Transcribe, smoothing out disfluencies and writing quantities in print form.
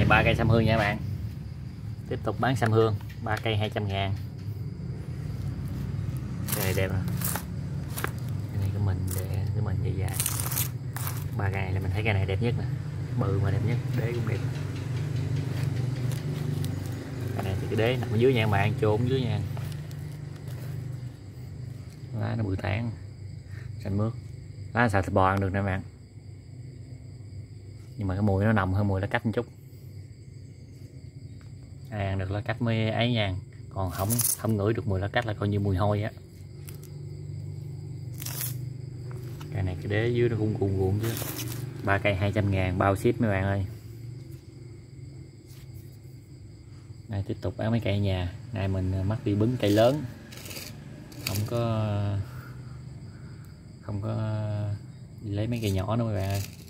này 3 cây sâm hương nha các bạn. Tiếp tục bán sâm hương 3 cây 200.000. Cây này đẹp nè. Cái này của mình để của mình dài dài. 3 cây này là mình thấy cây này đẹp nhất nè, bự mà đẹp nhất, đế cũng đẹp. Cái này thì cái đế nằm ở dưới nha các bạn, chôn dưới nha. Lá nó bự tán, xanh mướt. Lá xào thịt bò ăn được nè các bạn. Nhưng mà cái mùi nó nồng hơn mùi lá cách một chút. Ai ăn được lá cách mới ấy nha, còn không ngửi được mùi lá cách là coi như mùi hôi á. Cái này cái đế dưới nó cũng cuồn cuộn chứ. 3 cây 200.000 bao ship mấy bạn ơi. Đây, tiếp tục bán mấy cây nhà. Nay mình mắc đi bứng cây lớn, không có đi lấy mấy cây nhỏ nữa mấy bạn ơi.